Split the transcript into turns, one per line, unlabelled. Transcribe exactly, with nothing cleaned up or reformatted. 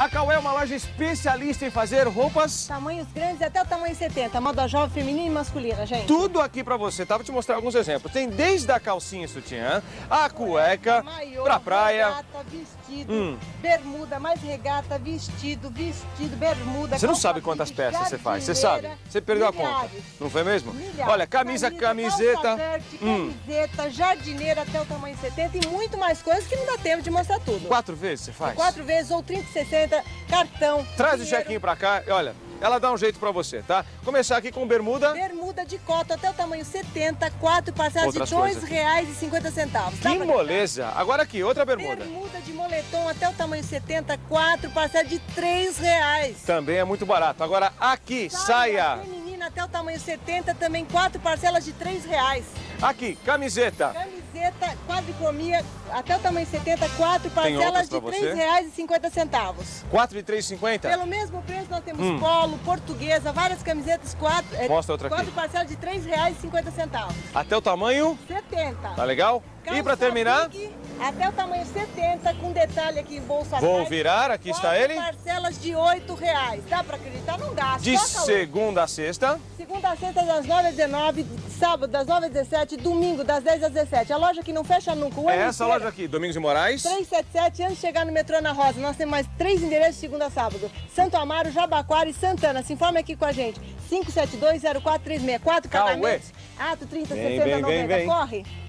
A Cauê é uma loja especialista em fazer roupas...
Tamanhos grandes até o tamanho setenta, moda jovem, feminina e masculina, gente.
Tudo aqui pra você, tá? Vou te mostrar alguns exemplos. Tem desde a calcinha e sutiã, a cueca,
maiô,
pra praia...
regata, vestido,
Hum.
bermuda, mais regata, vestido, vestido, bermuda...
Você não sabe
calça
quantas
jeans,
peças você faz, você
jardineira,
sabe? Você perdeu a
milhares.
conta, não foi mesmo?
Milhares.
Olha, camisa, camiseta...
calça verde,
Hum.
camiseta, jardineira até o tamanho setenta e muito mais coisas que não dá tempo de mostrar tudo.
Quatro vezes você faz?
Quatro vezes ou trinta e sessenta, cartão.
Traz o
dinheiro.
chequinho pra cá e olha, ela dá um jeito pra você, tá? Começar aqui com bermuda.
Bermuda de cota até o tamanho setenta, quatro parcelas
Outras
de dois
coisas aqui.
reais e cinquenta centavos.
Que moleza! Agora aqui, outra bermuda.
Bermuda de moletom até o tamanho setenta, quatro parcelas de três reais.
Também é muito barato. Agora aqui, saia.
Feminina até o tamanho setenta, também quatro parcelas de três reais.
Aqui, camiseta.
Camiseta quadricromia até o tamanho setenta, quatro
Tem
parcelas
outras pra
de
você?
três reais e cinquenta centavos.
quatro de três e cinquenta?
Pelo mesmo preço nós temos
Hum.
polo, portuguesa, várias camisetas, quatro, é,
Mostra outra aqui.
quatro parcelas de três reais e cinquenta centavos.
Até o tamanho?
setenta.
Tá legal? E pra
Calça
terminar?
big, até o tamanho setenta, com detalhe aqui em bolsa
Vou
atrás.
virar, aqui está
Quatro
ele.
parcelas de oito reais. Dá pra acreditar? Não dá.
De
Só calor.
segunda a sexta.
Segunda a sexta, das nove às dezenove, sábado das nove às dezessete, domingo das dez às dezessete. A loja que não fecha nunca. O
É
ano
essa
inteiro.
loja aqui, Domingos e Moraes.
trezentos e setenta e sete, antes de chegar no metrô Ana Rosa. Nós temos mais três endereços de segunda a sábado. Santo Amaro, Jabaquara e Santana. Se informe aqui com a gente. cinco sete dois, zero quatro três seis. Quatro
Cauê.
pagamentos. Ato trinta,
Vem,
sessenta,
vem, vem,
noventa.
vem.
Corre.